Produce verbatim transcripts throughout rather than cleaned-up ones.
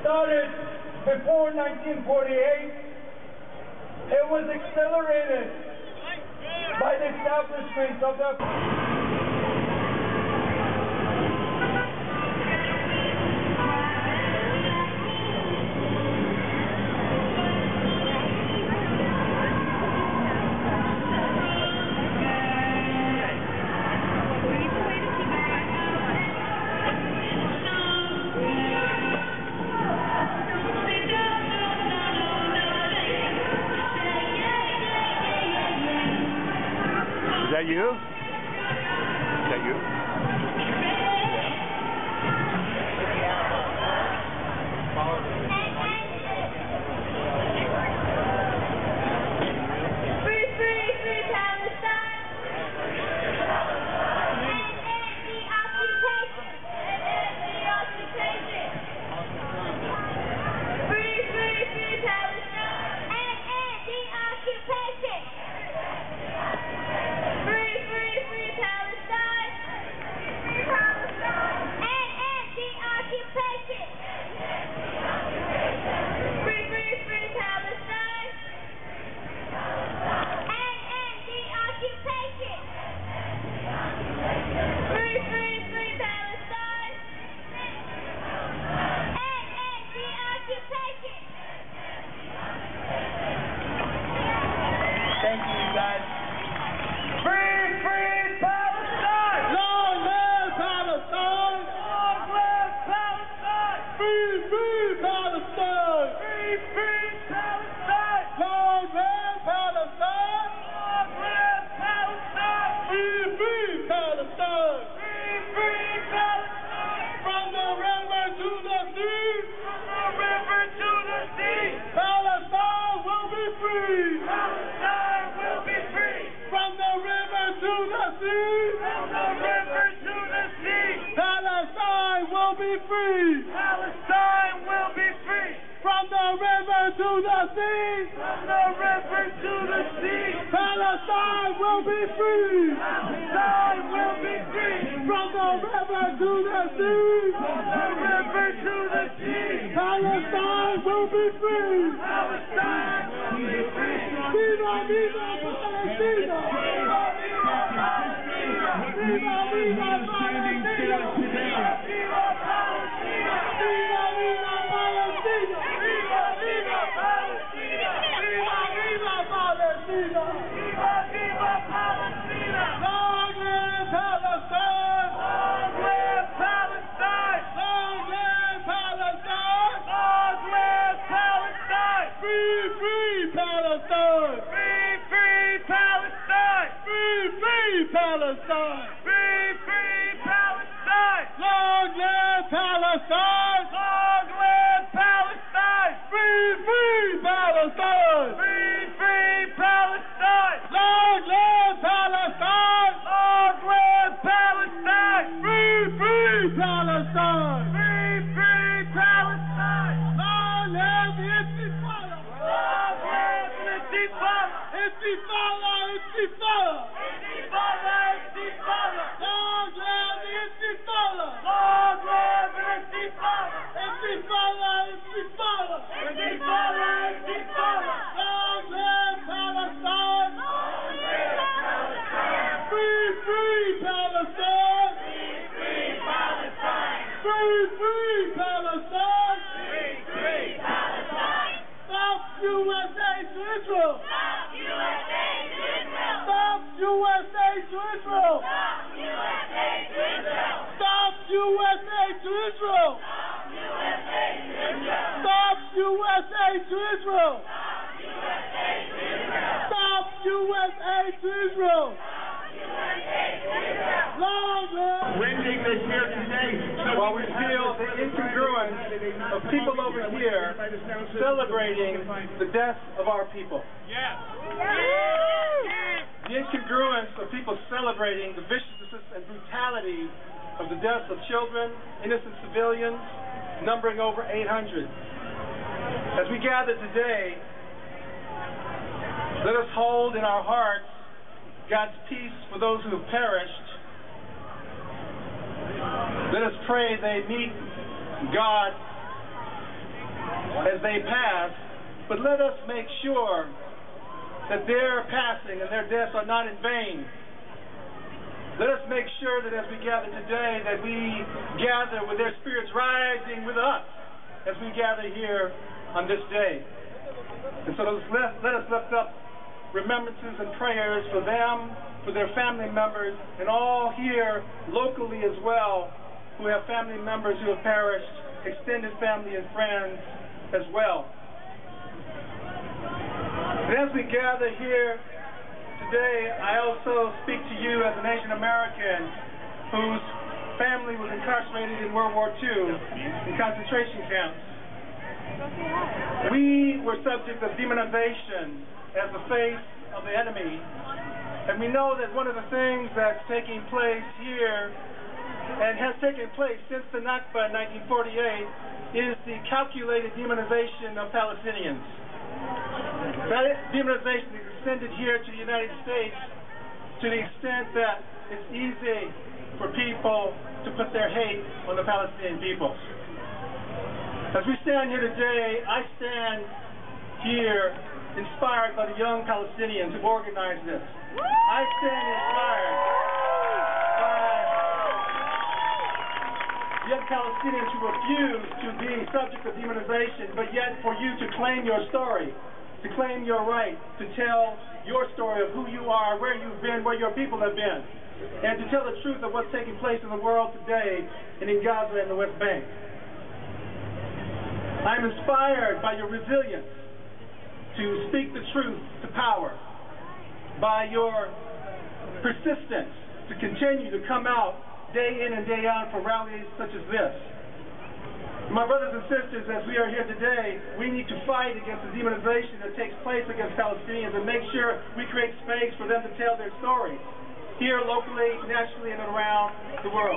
started before nineteen forty-eight, it was accelerated by the establishment of the Is that you? Is that you? Free, free, free Palestine! And end the occupation! And end the occupation! Free, free, free Palestine! And end the occupation! Free, free, free Palestine! Free Palestine! And end the occupation! Free, free, free Palestine! And end the occupation! Free, free, free Palestine! And end the occupation! Thank you, you guys. Free, free Palestine! Long live Palestine! Long live Palestine! Free, free Palestine! Free, free Palestine! Long live Palestine! Long live Palestine! Free, free Palestine! Free, free Palestine! From the river to the sea! From the river to the sea! Palestine will be free! Palestine will be free! From the river to the sea! From the river to the sea! Palestine will be free! Palestine will be free! From the river to the sea! From the river to the sea! Palestine will be free! Palestine will be free! From the river to the sea! From the river to the sea! Palestine will be free! Palestine will be free! Viva, viva Palestina! Viva, viva Palestina! Viva, viva Palestina! Viva Palestina! Viva, viva Palestina! Viva, viva Palestina! Viva, viva Palestina! Viva, viva Palestina! Long live Palestine! Long live Palestine! Long live Palestine! Long live Palestine! Free, free Palestine! Free, free Palestine! Free, free Palestine! Free, free Palestine! Long live Palestine! Long live Palestine! Free, free Palestine! Free, free Palestine! Long live Palestine! Long live Palestine! Free, free Palestine! Free, free Palestine! Long live the Intifada! Long live the Intifada! Intifada! Intifada! Intifada! Intifada! Long live the Intifada! Long live the Intifada! Intifada! Intifada! Intifada! Intifada! Long live Palestine! Long live Palestine! Free, free Palestine! Free, free Palestine! Free, free Palestine! Free, free Palestine! Stop U S A to Israel! Stop U S A to Israel! Stop U S A to Israel! Stop U S A to Israel! Stop U S A to Israel! Stop U S A to Israel! Stop U S A to Israel! Long live! Winding this here today, while we feel the incongruence of people over here celebrating the death of our people. Yes. The incongruence of people celebrating the viciousness and brutality of the deaths of children, innocent civilians, numbering over eight hundred. As we gather today, let us hold in our hearts God's peace for those who have perished. Let us pray they meet God as they pass, but let us make sure that their passing and their deaths are not in vain. Let us make sure that as we gather today, that we gather with their spirits rising with us as we gather here on this day. And so let, let us lift up remembrances and prayers for them, for their family members, and all here locally as well who have family members who have perished, extended family and friends as well. And as we gather here today, I also speak to you as an Asian American whose family was incarcerated in World War Two in concentration camps. We were subject of demonization as the face of the enemy. And we know that one of the things that's taking place here and has taken place since the Nakba in nineteen forty-eight is the calculated demonization of Palestinians. That demonization is extended here to the United States to the extent that it's easy for people to put their hate on the Palestinian people. As we stand here today, I stand here inspired by the young Palestinians who organized this. I stand inspired by young Palestinians who refuse to be subject of demonization, but yet for you to claim your story, to claim your right to tell your story of who you are, where you've been, where your people have been, and to tell the truth of what's taking place in the world today and in Gaza and the West Bank. I'm inspired by your resilience to speak the truth to power, by your persistence to continue to come out day in and day out for rallies such as this. My brothers and sisters, as we are here today, we need to fight against the demonization that takes place against Palestinians and make sure we create space for them to tell their stories, here locally, nationally, and around the world.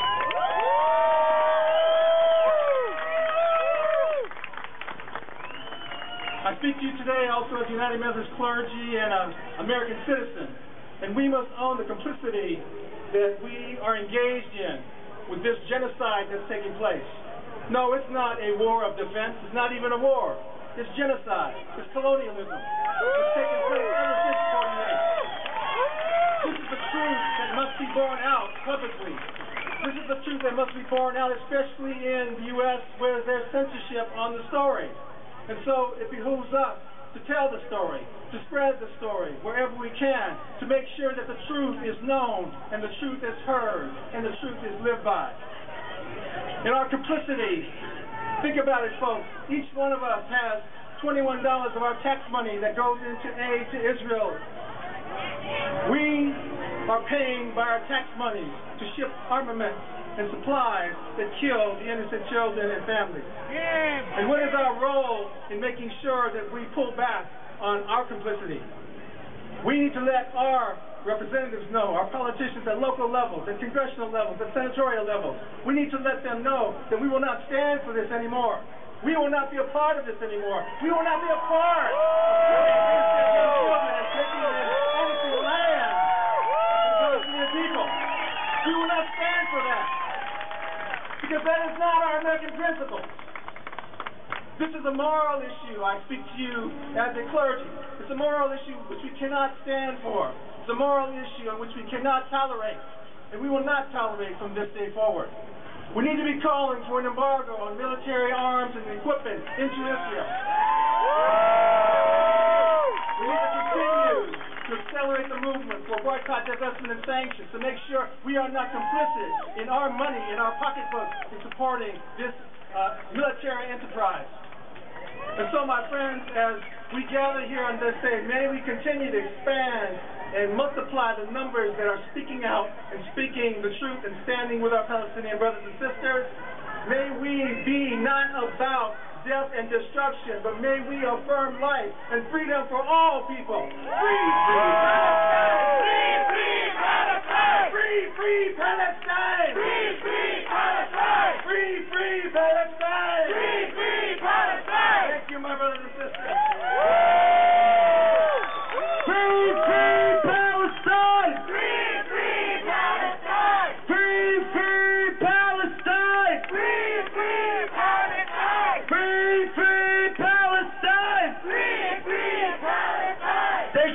I speak to you today also as a United Methodist clergy and an American citizen, and we must own the complicity that we are engaged in with this genocide that's taking place. No, it's not a war of defense. It's not even a war. It's genocide. It's colonialism. It's taking place ever since forty-eight. This is the truth that must be borne out publicly. This is the truth that must be borne out, especially in the U S where there's censorship on the story. And so it behooves us to tell the story, to spread the story wherever we can, to make sure that the truth is known and the truth is heard and the truth is lived by. In our complicity, think about it, folks. Each one of us has twenty-one dollars of our tax money that goes into aid to Israel. We are paying by our tax money to ship armaments and supplies that kill the innocent children and families. And what is our role in making sure that we pull back on our complicity? We need to let our representatives know, our politicians at local levels, at congressional levels, at senatorial levels. We need to let them know that we will not stand for this anymore. We will not be a part of this anymore. We will not be a part of children and taking in innocent land from Palestinian people. We will not stand for that, because that is not our American principle. This is a moral issue. I speak to you as a clergy. It's a moral issue which we cannot stand for. It's a moral issue in which we cannot tolerate, and we will not tolerate from this day forward. We need to be calling for an embargo on military arms and equipment into Israel. We need to continue to accelerate the movement for boycott, divestment, and sanctions to make sure we are not complicit in our money, in our pocketbooks, in supporting this uh, military enterprise. And so, my friends, as we gather here on this day, may we continue to expand and multiply the numbers that are speaking out and speaking the truth and standing with our Palestinian brothers and sisters. May we be not about death and destruction, but may we affirm life and freedom for all people. Free, free Palestine! Free, free Palestine! Free, free Palestine! Free, free Palestine! Free, free Palestine! Thank you, my brothers and sisters. Free, free Palestine! Free, free Palestine! Free, free Palestine! Free, free Palestine! Free, free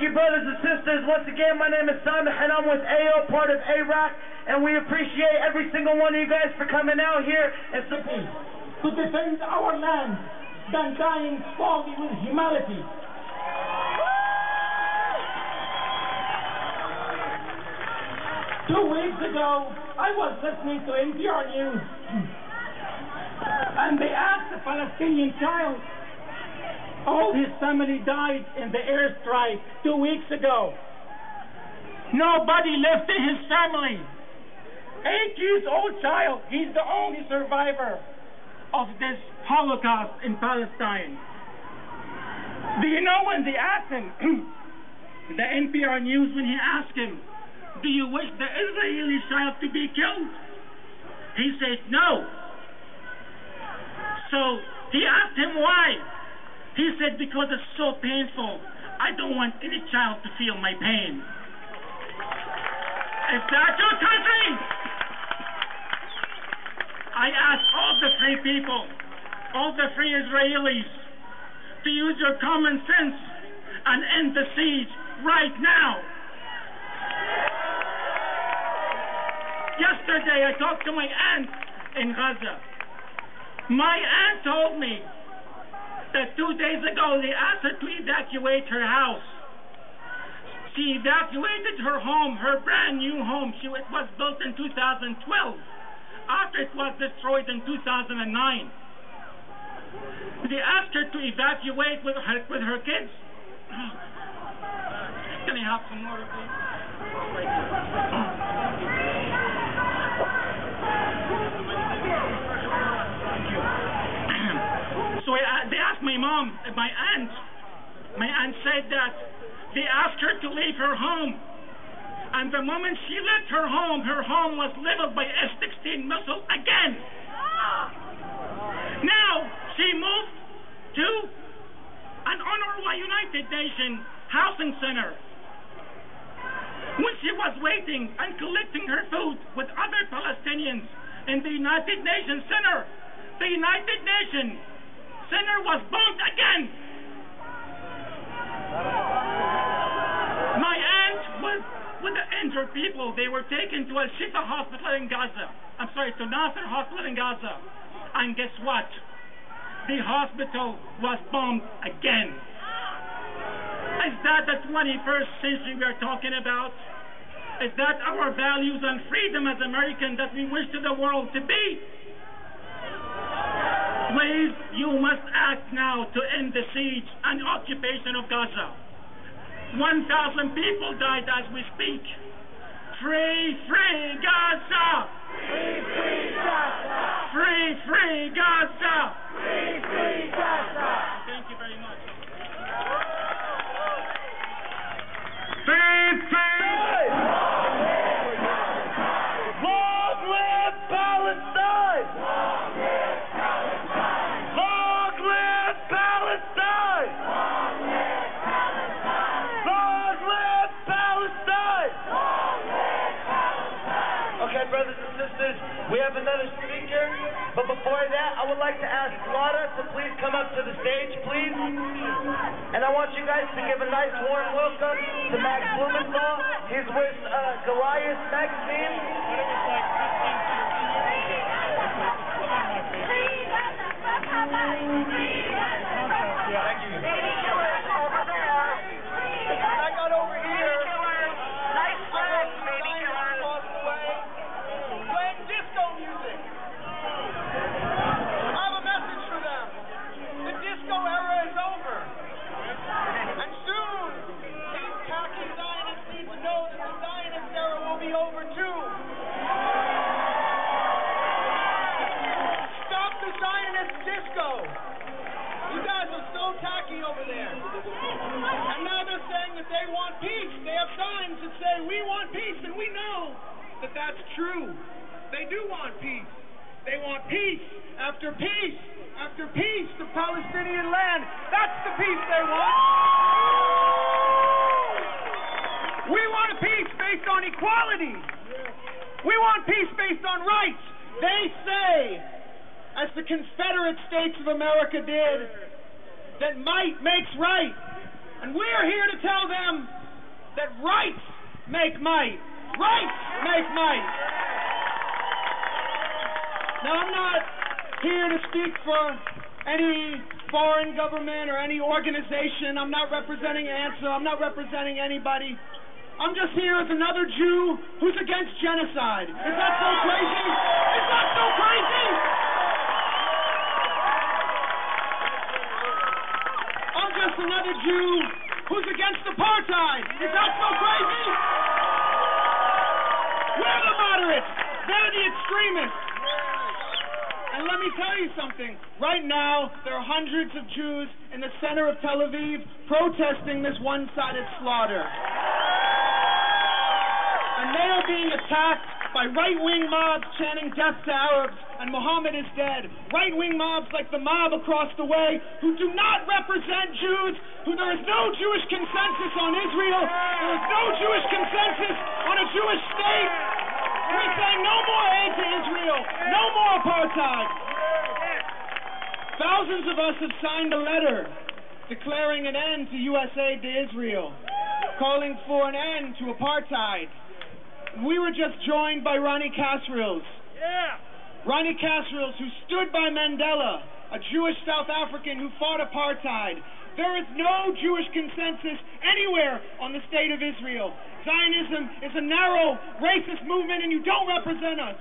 you, brothers and sisters. Once again, my name is Simon, and I'm with A O, part of A ROC, and we appreciate every single one of you guys for coming out here and supporting to defend our land than dying slowly with humanity. Two weeks ago, I was listening to N P R News, and they asked a Palestinian child. All his family died in the airstrike two weeks ago. Nobody left in his family. Eight years old child. He's the only survivor of this Holocaust in Palestine. Do you know when they asked him, the N P R News, when he asked him, do you wish the Israeli child to be killed? He says no. So he asked him why. He said, because it's so painful. I don't want any child to feel my pain. Is that your country? I ask all the free people, all the free Israelis, to use your common sense and end the siege right now. Yesterday, I talked to my aunt in Gaza. My aunt told me that two days ago they asked her to evacuate her house. She evacuated her home, her brand new home. She, it was built in two thousand twelve, after it was destroyed in two thousand nine. They asked her to evacuate with her, with her kids. Can I have some water, please? So I, they asked my mom, my aunt, my aunt said that they asked her to leave her home. And the moment she left her home, her home was leveled by S sixteen missile again. Now, she moved to an UNRWA United Nations housing center. When she was waiting and collecting her food with other Palestinians in the United Nations Center, the United Nations Center was bombed again. My aunt was with the injured people. They were taken to Al-Shifa Hospital in Gaza. I'm sorry, to Nasser Hospital in Gaza. And guess what? The hospital was bombed again. Is that the twenty-first century we are talking about? Is that our values and freedom as Americans that we wish to the world to be? Please, you must act now to end the siege and occupation of Gaza. one thousand people died as we speak. Free, free Gaza! Free, free Gaza! Free, free Gaza! Free, free Gaza! Thank you very much. Free, free! Long live Palestine! Long live Palestine! Long live Palestine! Long live Palestine! Long live Palestine! Long live Palestine! Okay, brothers and sisters, we have another speaker, but before that, I would like to ask Lada to please come up to the stage, please. And I want you guys to give a nice warm welcome to Max Blumenthal. He's with uh, Goliath magazine. Thank you. I got over here. Nice friend, baby killer. Playing disco music. I have a message for them. The disco era is over. And soon, these tacky Zionists need to know that the Zionist era will be over too. Stop the Zionist disco. You guys are so tacky over there. And now they're saying that they want peace. They have signs that say, we want peace, and we know that that's true. They do want peace. They want peace after peace after peace, the Palestinian land. That's the peace they want. We want a peace based on equality. We want peace based on rights. They say, as the Confederate States of America did, that might makes right. And we're here to tell them that rights make might. Rights make might. Now, I'm not here to speak for any foreign government or any organization. I'm not representing ANSA. I'm not representing anybody. I'm just here as another Jew who's against genocide. Is that so crazy? Is that so crazy? I'm just another Jew who's against apartheid. Is that so crazy? We're the moderates. They're the extremists. And let me tell you something. Right now, there are hundreds of Jews in the center of Tel Aviv protesting this one-sided slaughter. And they are being attacked by right-wing mobs chanting death to Arabs and Muhammad is dead. Right-wing mobs like the mob across the way who do not represent Jews, who there is no Jewish consensus on Israel, there is no Jewish consensus on a Jewish state. We say no more aid to Israel, no more apartheid. Thousands of us have signed a letter declaring an end to U S aid to Israel, calling for an end to apartheid. We were just joined by Ronnie Kasrils. Yeah. Ronnie Kasrils, who stood by Mandela, a Jewish South African who fought apartheid. There is no Jewish consensus anywhere on the state of Israel. Zionism is a narrow, racist movement, and you don't represent us.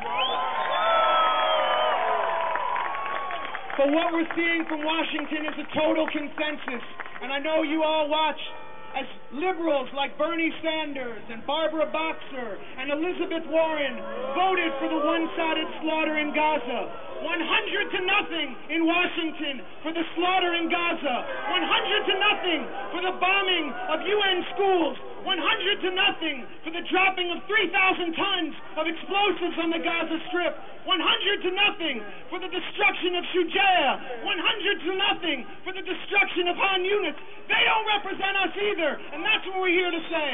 But what we're seeing from Washington is a total consensus. And I know you all watch as liberals like Bernie Sanders and Barbara Boxer and Elizabeth Warren voted for the one-sided slaughter in Gaza. one hundred to nothing in Washington for the slaughter in Gaza. one hundred to nothing for the bombing of U N schools. one hundred to nothing for the dropping of three thousand tons of explosives on the Gaza Strip. one hundred to nothing for the destruction of Shujaa. one hundred to nothing for the destruction of Han Yunis. They don't represent us either, and that's what we're here to say.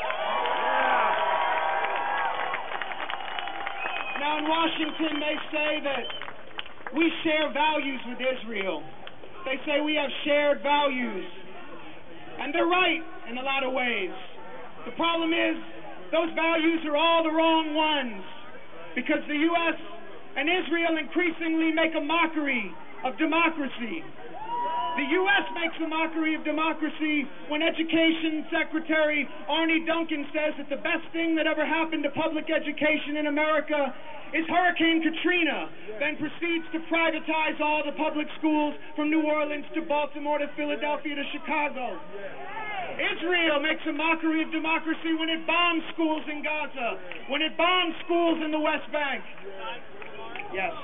Now in Washington, they say that we share values with Israel. They say we have shared values. And they're right in a lot of ways. The problem is, those values are all the wrong ones. Because the U S and Israel increasingly make a mockery of democracy. The U S makes a mockery of democracy when Education Secretary Arne Duncan says that the best thing that ever happened to public education in America is Hurricane Katrina, then proceeds to privatize all the public schools from New Orleans to Baltimore to Philadelphia to Chicago. Israel makes a mockery of democracy when it bombs schools in Gaza, when it bombs schools in the West Bank. Yes.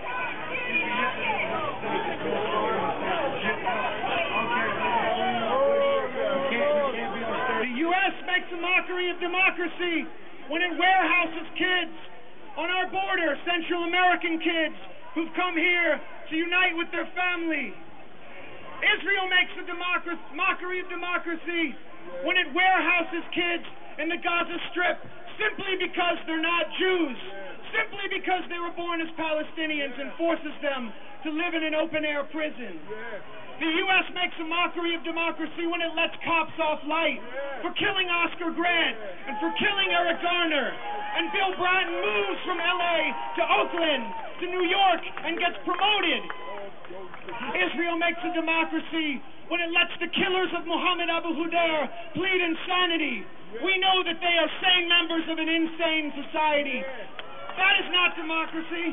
The U S makes a mockery of democracy when it warehouses kids on our border, Central American kids who've come here to unite with their family. Israel makes a democracy, mockery of democracy when it warehouses kids in the Gaza Strip simply because they're not Jews, simply because they were born as Palestinians, and forces them to live in an open-air prison. The U S makes a mockery of democracy when it lets cops off light for killing Oscar Grant and for killing Eric Garner. And Bill Bratton moves from L A to Oakland to New York and gets promoted. Israel makes a democracy when it lets the killers of Mohammed Abu Hudayr plead insanity. We know that they are sane members of an insane society. That is not democracy.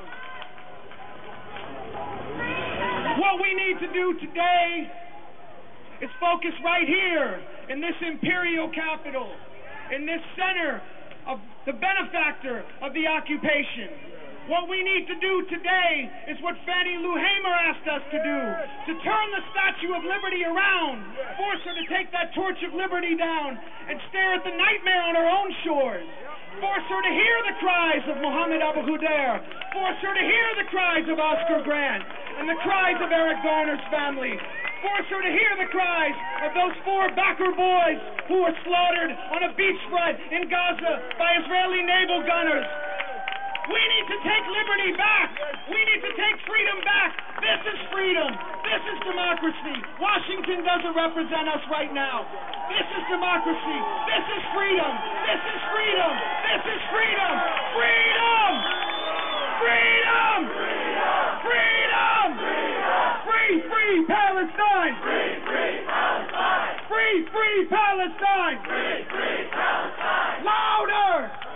What we need to do today is focus right here in this imperial capital, in this center of the benefactor of the occupation. What we need to do today is what Fannie Lou Hamer asked us to do, to turn the Statue of Liberty around, force her to take that torch of liberty down and stare at the nightmare on her own shores. Force her to hear the cries of Mohammed Abu Hudayr. Force her to hear the cries of Oscar Grant and the cries of Eric Garner's family. Force her to hear the cries of those four Bakr boys who were slaughtered on a beachfront in Gaza by Israeli naval gunners. We need to take liberty back. We need to take freedom back. This is freedom. This is democracy. Washington doesn't represent us right now. This is democracy. This is freedom. This is freedom. This is freedom. Freedom! Freedom! Freedom! Free, free Palestine! Free, free Palestine! Free, free Palestine! Free, free Palestine! Louder!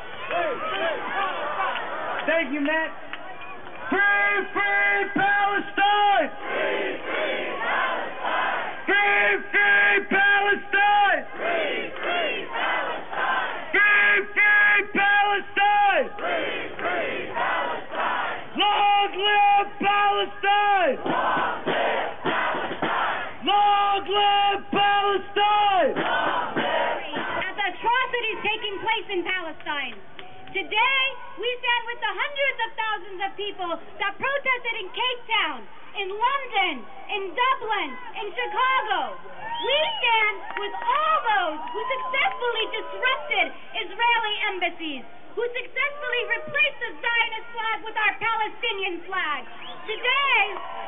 Thank you, Matt. Free, free Palestine! Free, free Palestine! Free, free Palestine! Free, free Palestine! Free, free Palestine! Free, free Palestine! Long live Palestine! Long live Palestine! Long live Palestine! Long live As atrocities taking place in Palestine. Today, we stand with the hundreds of thousands of people that protested in Cape Town, in London, in Dublin, in Chicago. We stand with all those who successfully disrupted Israeli embassies, who successfully replaced the Zionist flag with our Palestinian flag. Today,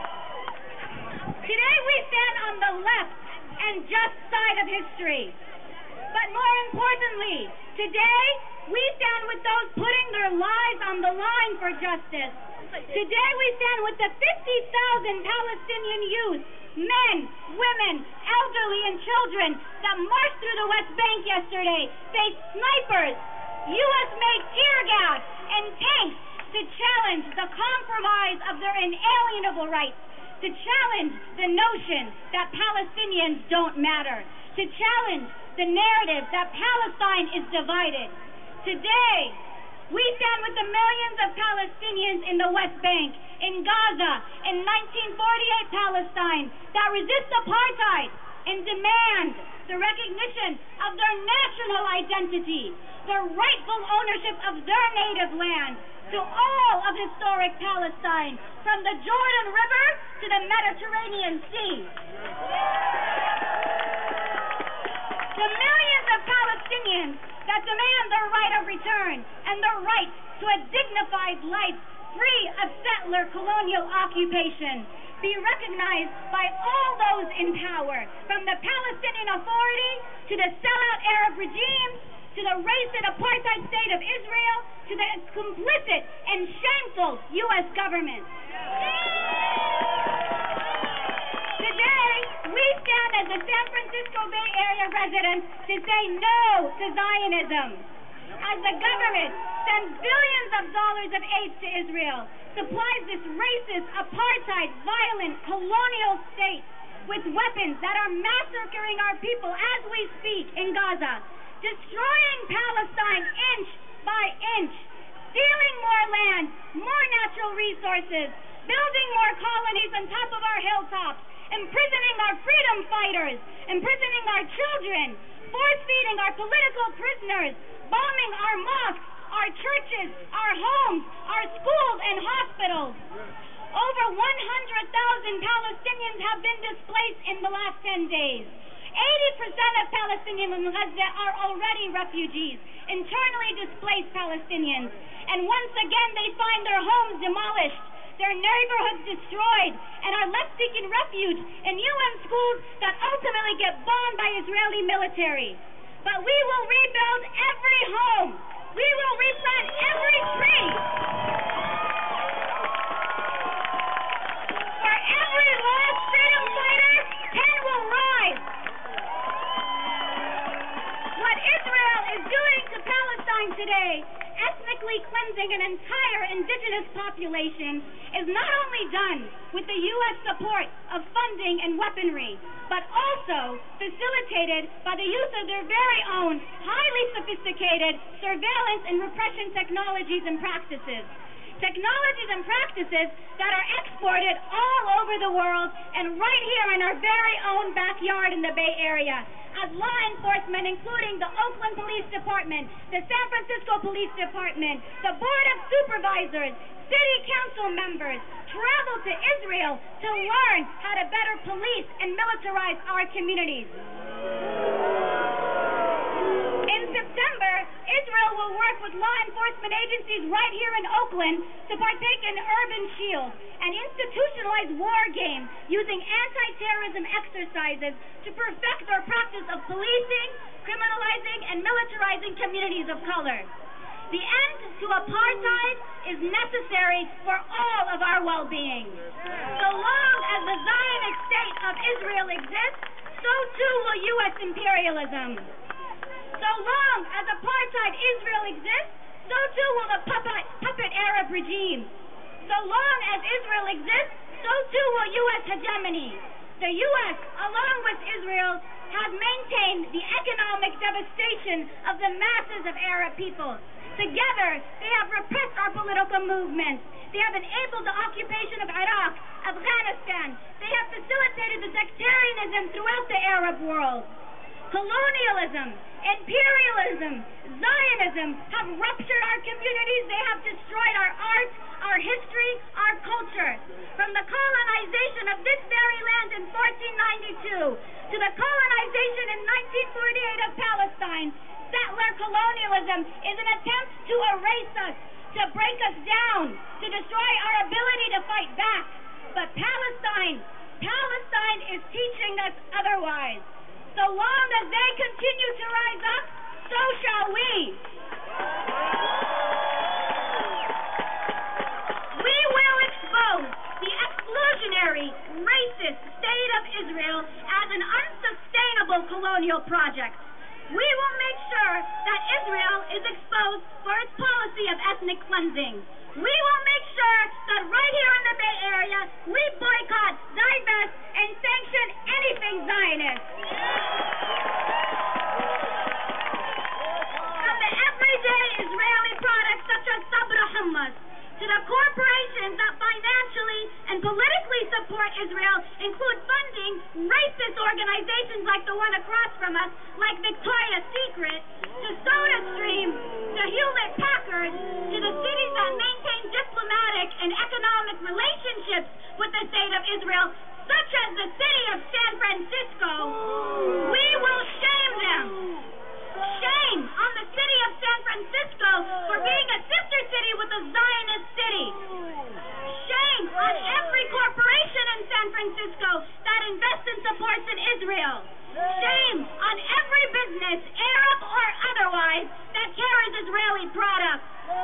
today we stand on the left and just side of history. But more importantly, today we stand with those putting their lives on the line for justice. Today we stand with the fifty thousand Palestinian youth, men, women, elderly, and children that marched through the West Bank yesterday, faced snipers, U S-made tear gas, and tanks to challenge the compromise of their inalienable rights, to challenge the notion that Palestinians don't matter, to challenge the narrative that Palestine is divided. Today, we stand with the millions of Palestinians in the West Bank, in Gaza, in nineteen forty-eight Palestine, that resist apartheid and demand the recognition of their national identity, the rightful ownership of their native land, to all of historic Palestine, from the Jordan River to the Mediterranean Sea. The millions of Palestinians that demand their right of return and their right to a dignified life free of settler colonial occupation be recognized by all those in power, from the Palestinian Authority to the sellout Arab regimes, to the racist apartheid state of Israel, to the complicit and shameful U S government. Today, we stand as the San Francisco Bay Area residents to say no to Zionism. As the government sends billions of dollars of aid to Israel, supplies this racist, apartheid, violent, colonial state with weapons that are massacring our people as we speak in Gaza, destroying Palestine inch by inch, stealing more land, more natural resources, building more colonies on top of our hilltops, imprisoning our freedom fighters, imprisoning our children, force-feeding our political prisoners, bombing our mosques, our churches, our homes, our schools and hospitals. Over one hundred thousand Palestinians have been displaced in the last ten days. eighty percent of Palestinians in Gaza are already refugees, internally displaced Palestinians. And once again, they find their homes demolished, their neighborhoods destroyed, and are left seeking refuge in U N schools that ultimately get bombed by Israeli military. But we will rebuild every home. We will replant every tree. For every last freedom fighter, ten will rise. What Israel is doing to Palestine today, ethnically cleansing an entire indigenous population, is not only done with the U S support of funding and weaponry, but also facilitated by the use of their very own highly sophisticated surveillance and repression technologies and practices. Technologies and practices that are exported all over the world and right here in our very own backyard in the Bay Area. As law enforcement, including the Oakland Police Department, the San Francisco Police Department, the Board of Supervisors, city council members, travel to Israel to learn how to better police and militarize our communities. In September, Israel will work with law enforcement enforcement agencies right here in Oakland to partake in urban shield and institutionalize war games using anti-terrorism exercises to perfect their practice of policing, criminalizing, and militarizing communities of color. The end to apartheid is necessary for all of our well-being. So long as the Zionist state of Israel exists, so too will U S imperialism. So long as apartheid Israel exists, so too will the puppet, puppet Arab regime. So long as Israel exists, so too will U S hegemony. The U S, along with Israel, has maintained the economic devastation of the masses of Arab peoples. Together, they have repressed our political movements. They have enabled the occupation of Iraq, Afghanistan. They have facilitated the sectarianism throughout the Arab world. Colonialism, imperialism, Zionism have ruptured our communities. They have destroyed our art, our history, our culture. From the colonization of this very land in fourteen ninety-two to the colonization in nineteen forty-eight of Palestine, settler colonialism is an attempt to erase us, to break us down, to destroy our ability to fight back. But Palestine, Palestine is teaching us otherwise. So long as they continue to rise up, so shall we. We will expose the exclusionary, racist state of Israel as an unsustainable colonial project. We will make sure that Israel is exposed for its policy of ethnic cleansing. We will make sure that right here in the Bay Area, we boycott, divest, and sanction anything Zionist. From the everyday Israeli products such as Sabra hummus, to the corporations that financially and politically support Israel, include funding racist organizations like the one across from us, like Victoria's Secret, to SodaStream, to Hewlett Packard, to the cities that maintain diplomatic and economic relationships with the state of Israel, such as the city of San Francisco. We will shame them. Shame on the city of San Francisco for being a sister city with a Zionist city. Shame on every corporation in San Francisco that invests and supports in Israel. Shame on every business, Arab or otherwise, that carries Israeli products.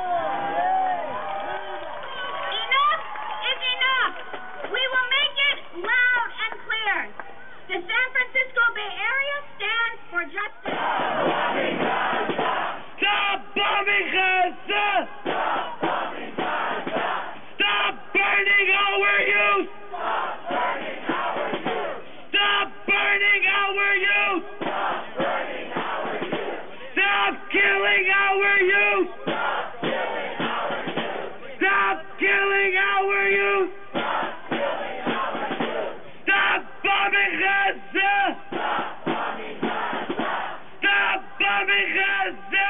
Enough is enough. We will make it loud and clear. The San Francisco Bay Area stands for justice. Stop bombing Gaza! Stop bombing Gaza! Stop burning our youth! Stop burning our youth! Stop burning our youth! Stop burning our youth! Stop killing our youth! Stop killing our youth! Stop killing our youth! Stop killing our youth! Stop bombing Gaza! Stop bombing Gaza! Stop bombing Gaza!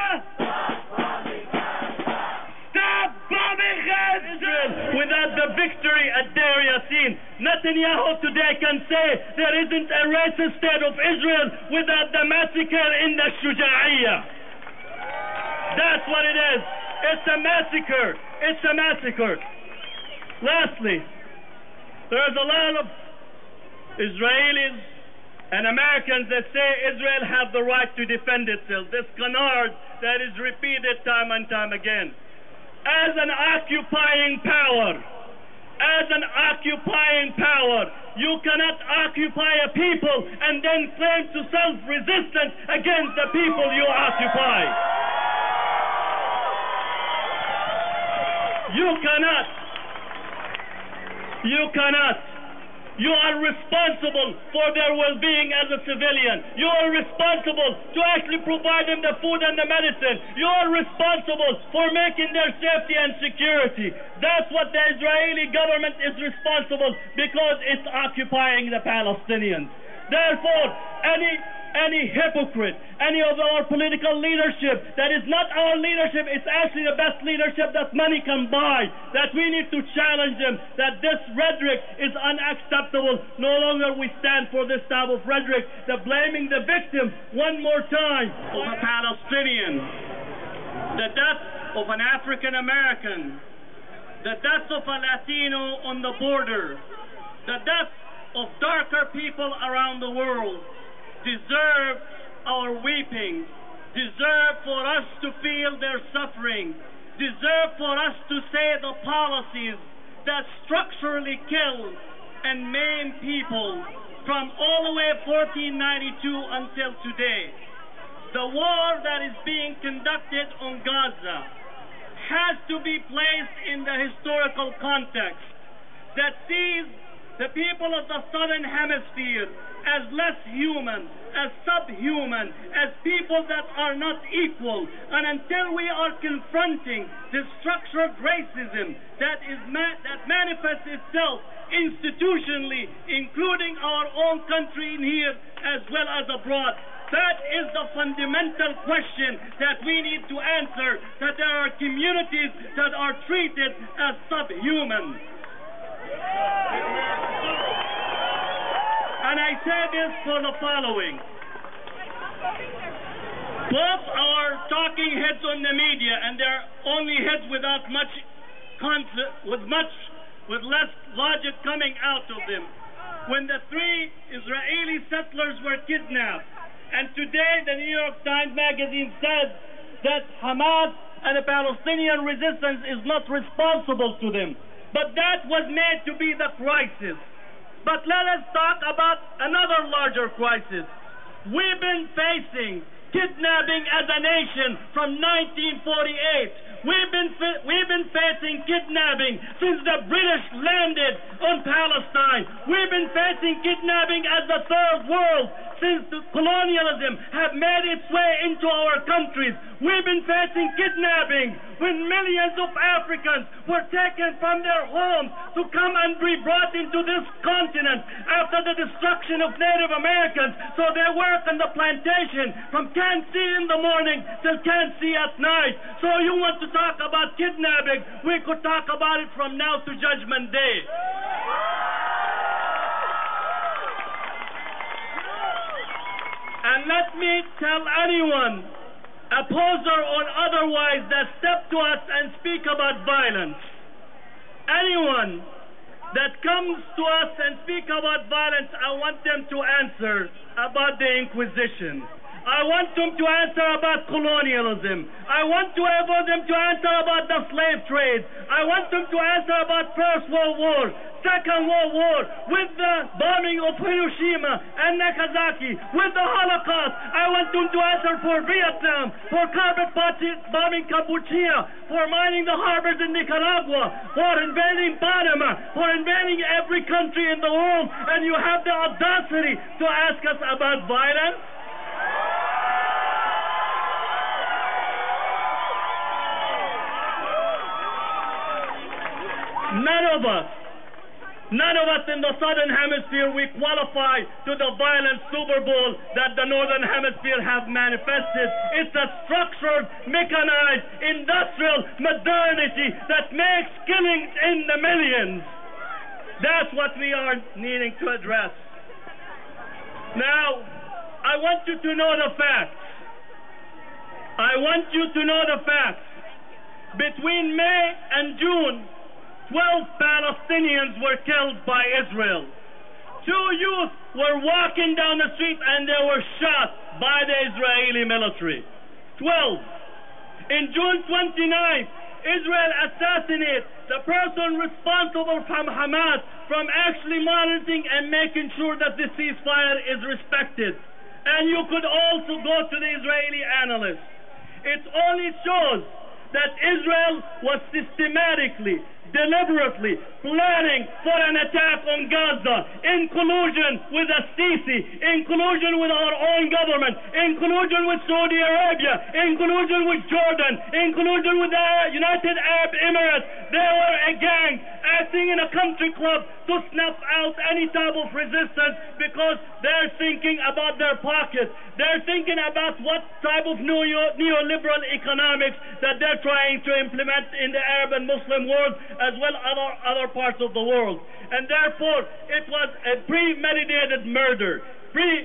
Without the victory at Deir Yassin, Netanyahu today can say there isn't a racist state of Israel without the massacre in the Shuja'iyya. That's what it is. It's a massacre. It's a massacre. Lastly, there's a lot of Israelis and Americans that say Israel has the right to defend itself. This canard that is repeated time and time again. As an occupying power, as an occupying power, you cannot occupy a people and then claim to self-resistance against the people you occupy. You cannot. You cannot. You are responsible for their well-being as a civilian. You are responsible to actually provide them the food and the medicine. You are responsible for making their safety and security. That's what the Israeli government is responsible because it's occupying the Palestinians. Therefore, any any hypocrite, any of our political leadership that is not our leadership, it's actually the best leadership that money can buy, that we need to challenge them, that this rhetoric is unacceptable. No longer we stand for this type of rhetoric, the blaming the victim one more time of a Palestinian. The death of an African American, the deaths of a Latino on the border, the deaths of darker people around the world deserve our weeping, deserve for us to feel their suffering, deserve for us to say the policies that structurally kill and maim people from all the way fourteen ninety-two until today. The war that is being conducted on Gaza has to be placed in the historical context that sees the people of the Southern Hemisphere as less human, as subhuman, as people that are not equal. And until we are confronting the structured racism that is ma- that manifests itself institutionally, including our own country in here as well as abroad, that is the fundamental question that we need to answer, that there are communities that are treated as subhuman. And I say this for the following. Both our talking heads on the media, and they're only heads without much concept, with much, with less logic coming out of them. When the three Israeli settlers were kidnapped, and today the New York Times magazine said that Hamas and the Palestinian resistance is not responsible to them. But that was made to be the crisis. But let us talk about another larger crisis. We've been facing kidnapping as a nation from nineteen forty-eight. We've been we've been facing kidnapping since the British landed on Palestine. We've been facing kidnapping as the third world since the colonialism have made its way into our countries. We've been facing kidnapping when millions of Africans were taken from their homes to come and be brought into this continent after the destruction of Native Americans, so they work on the plantation from can't see in the morning till can't see at night. So you want to talk about kidnapping, we could talk about it from now to Judgment Day. And let me tell anyone, opposer or otherwise, that step to us and speak about violence. Anyone that comes to us and speak about violence, I want them to answer about the Inquisition. I want them to answer about colonialism. I want to able them to answer about the slave trade. I want them to answer about First World War, Second World War, with the bombing of Hiroshima and Nagasaki, with the Holocaust. I want them to answer for Vietnam, for carpet bombing Kampuchea, for mining the harbors in Nicaragua, for invading Panama, for invading every country in the world, and you have the audacity to ask us about violence? None of us, none of us in the Southern Hemisphere, we qualify to the violent Super Bowl that the Northern Hemisphere have manifested. It's a structured, mechanized, industrial modernity that makes killings in the millions. That's what we are needing to address. Now, I want you to know the facts. I want you to know the facts. Between May and June, twelve Palestinians were killed by Israel. Two youth were walking down the street and they were shot by the Israeli military. Twelve. In June twenty-ninth, Israel assassinated the person responsible from Hamas from actually monitoring and making sure that the ceasefire is respected. And you could also go to the Israeli analysts. It only shows that Israel was systematically, deliberately planning for an attack on Gaza in collusion with Sisi, in collusion with our own government, in collusion with Saudi Arabia, in collusion with Jordan, in collusion with the United Arab Emirates. They were a gang acting in a country club to snuff out any type of resistance because they're thinking about their pocket. They're thinking about what type of neo- neoliberal economics that they're trying to implement in the Arab and Muslim world, as well as other, other parts of the world. And therefore, it was a premeditated murder.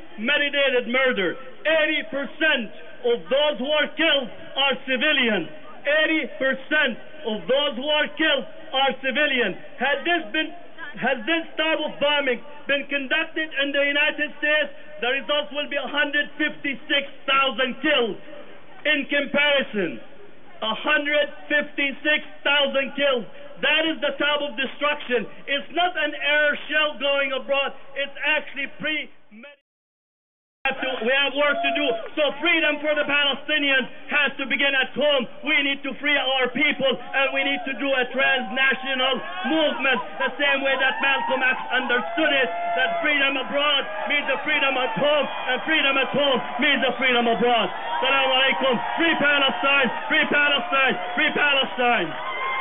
Premeditated murder. eighty percent of those who are killed are civilians. eighty percent of those who are killed are civilians. Had this been, has this type of bombing been conducted in the United States, the results will be one hundred fifty-six thousand killed. In comparison, one hundred fifty-six thousand killed. That is the type of destruction. It's not an air shell going abroad. It's actually pre-meditated. We have work to do. So freedom for the Palestinians has to begin at home. We need to free our people, and we need to do a transnational movement the same way that Malcolm X understood it, that freedom abroad means the freedom at home, and freedom at home means the freedom abroad. Assalamu alaikum. Free Palestine, free Palestine, free Palestine.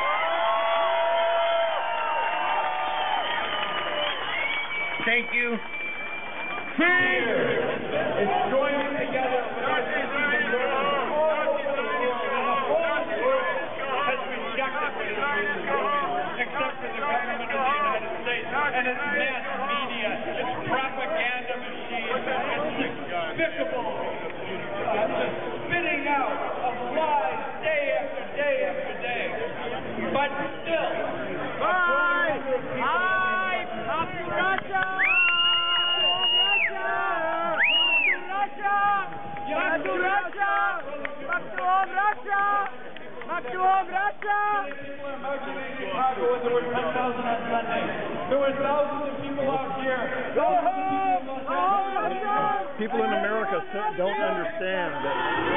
Thank you. Free! It's joining together with our citizens of Europe. Has rejected what is real, except for the government of the United States and its mass media, its propaganda machine, its despicable uh, spitting out of lies day after day after day. But still, bye! Bye! Up to Russia! Back to Russia! Back to home, Russia! Back to home, Russia! People are marching in Chicago, and there were ten thousand on Sunday. There were thousands of people out here. Go home! Go home, Russia! People in America don't understand that.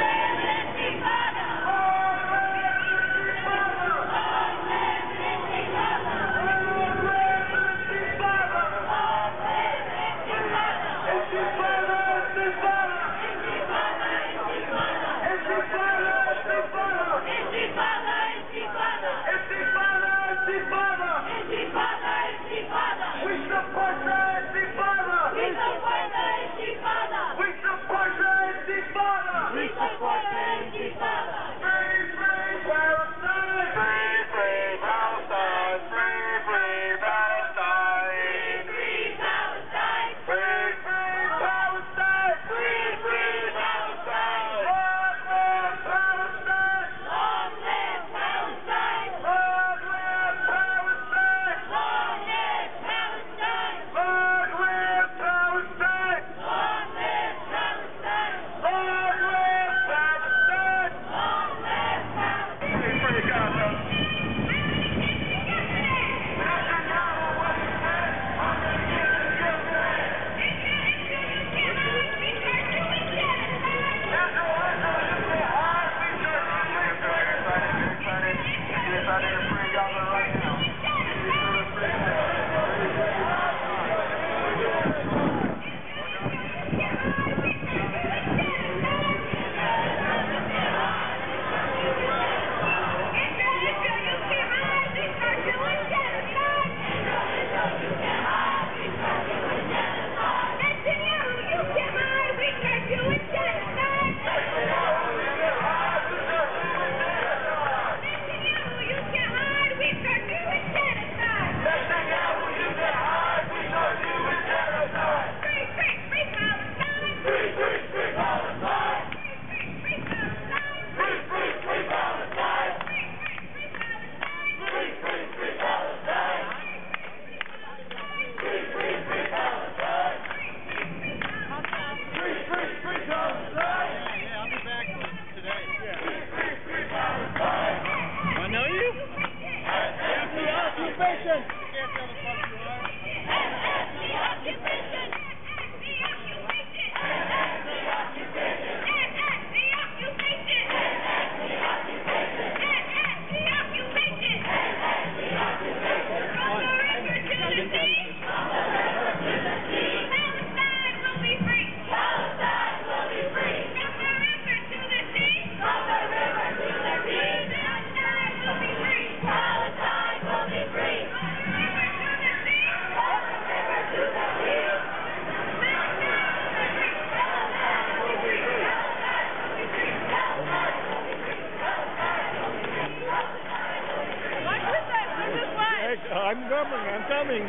I'm coming, I'm coming.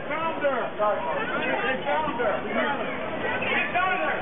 found her. They found her. They found her.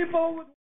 people with